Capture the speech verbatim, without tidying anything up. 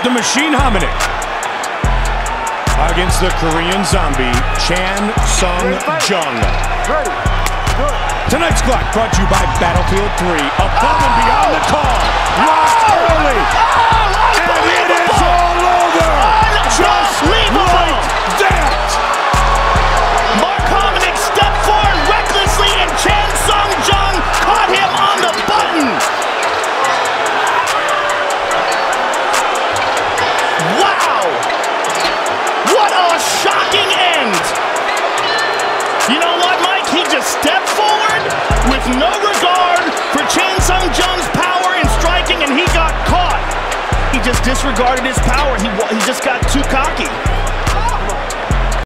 the machine Hominick against the Korean zombie Chan Sung Jung. Tonight's clock brought to you by Battlefield three. Above and beyond the call. Locked early. And it is all over. Just like that. Mark Hominick stepped forward recklessly and Chan Sung Jung caught him on the button. Wow! What a shocking end! You know what, Mike? He just stepped forward with no regard for Chan Sung Jung's power in striking, and he got caught. He just disregarded his power. He, he just got too cocky.